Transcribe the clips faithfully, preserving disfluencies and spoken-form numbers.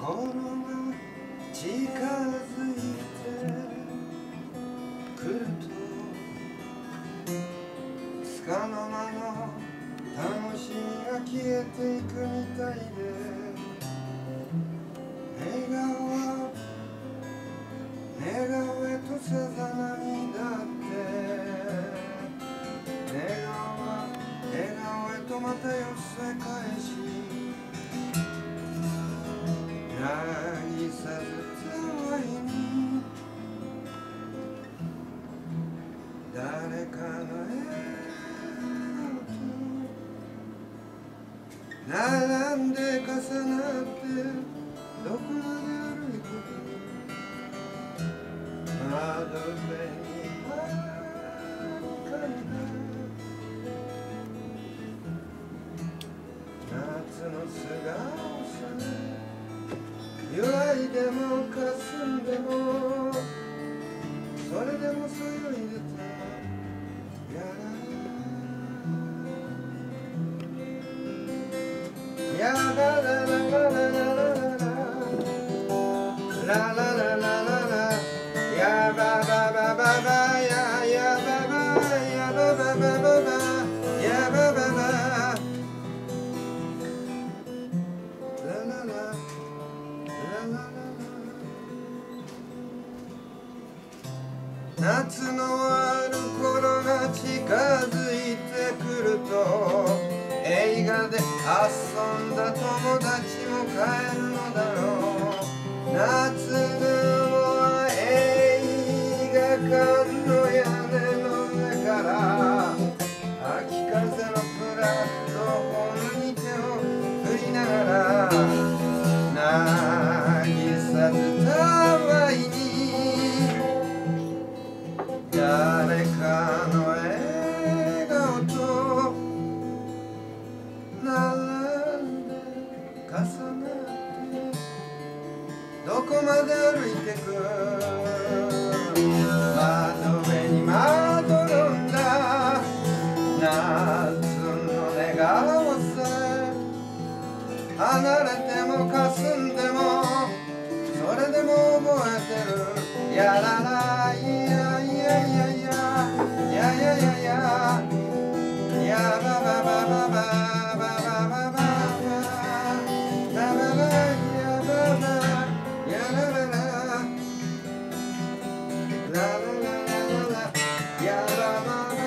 が近づいてくるとつかの間の楽しみが消えていくみたいで笑顔は寝顔へとさざ波だって笑顔は笑顔へとまた寄せ返し渚ずたわいに誰かの笑顔と並んで重なってどこまで歩いて窓辺に遥かに夏の素顔さ揺らいでも霞んでもそれでもそよいでたやらやらららららららららららやばばばばばややばばやばばばばばやばばばラララ夏のある頃が近づいてくると映画で遊んだ友達も帰るのだろう夏の映画館の屋根の上から秋風のプラットホームに手を振りながら渚ずたわいに誰かの笑顔と並んで重なってどこまで歩いてく窓辺にまどろんだ夏の笑顔さ離れても霞んでもそれでも覚えてるやららいやいやいやいややややややばばばばばばばばばばばばやばばやららららららららやばばば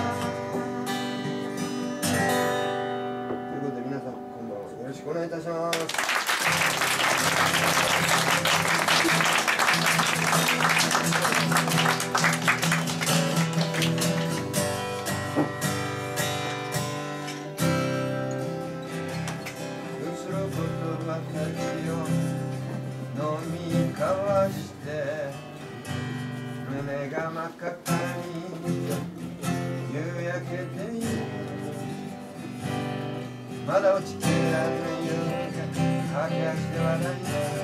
ということで皆さんこんばんはよろしくお願いいたします。飲み交わして胸が真っ赤っかに夕焼けているまだ落ちきらぬ夕が駆け足で笑いなが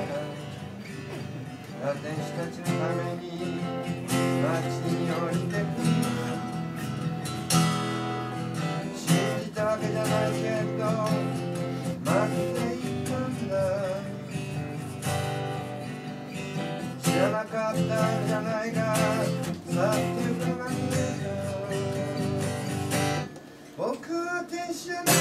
らラテン師たちのために街に降りてくる信じたわけじゃないけど待っていたんだ知らなかったんじゃないか去ってゆく間に僕は天使じゃない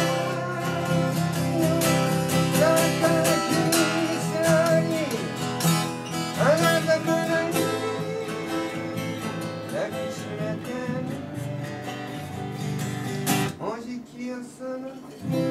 だから君さにあなたからに抱きしめてもじき朝の